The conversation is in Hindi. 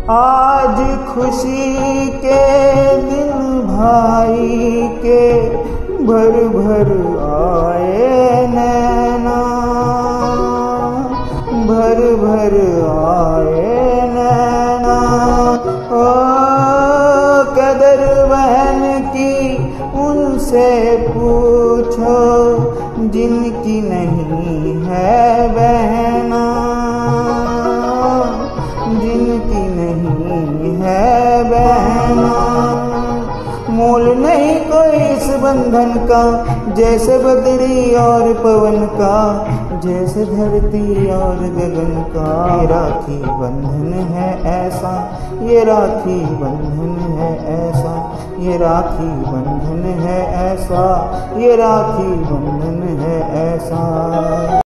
आज खुशी के दिन भाई के भर भर आए नैना, भर भर आए नैना। ओ कदर बहन की उनसे पूछो जिनकी नहीं है बहना, जिनकी नहीं है बहना। मोल नहीं कोई इस बंधन का, जैसे बदरी और पवन का, जैसे धरती और गगन का। ये राखी बंधन है ऐसा, ये राखी बंधन है ऐसा, ये राखी बंधन है ऐसा, ये राखी बंधन है ऐसा।